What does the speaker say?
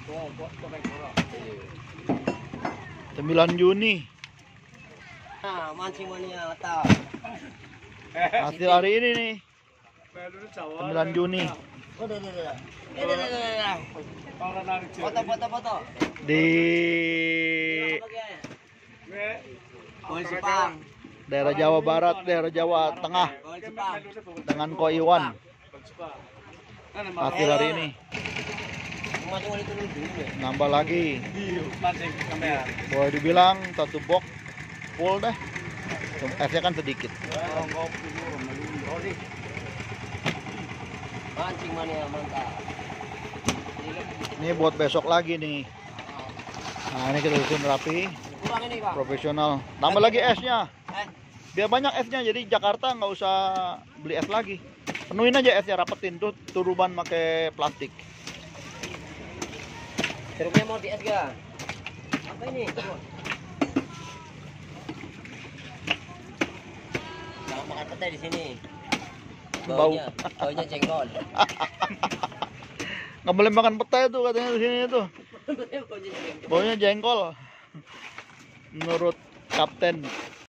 9 Juni. Nah, mancing mania tahu. Hasil hari ini nih. 9 Juni. Foto. Di Jepang. daerah Jawa Barat, daerah Jawa Tengah dengan Ko Iwan. Hasil hari ini. Nambah lagi. Boleh dibilang satu box full deh. Esnya kan sedikit. Mancing mania mantap. Ini buat besok lagi nih. Nah, ini kita susun rapi, Kurang ini, Pak. profesional. Tambah lagi esnya. Eh, Biar banyak esnya, jadi Jakarta nggak usah beli es lagi. Penuhin aja esnya, rapetin tuh turuban pakai plastik. Serumnya mau di es ga? Apa ini? Jangan makan petai di sini. Baunya jengkol. Nggak boleh makan petai tuh katanya di sini tuh. Baunya jengkol. Baunya jengkol. Menurut kapten.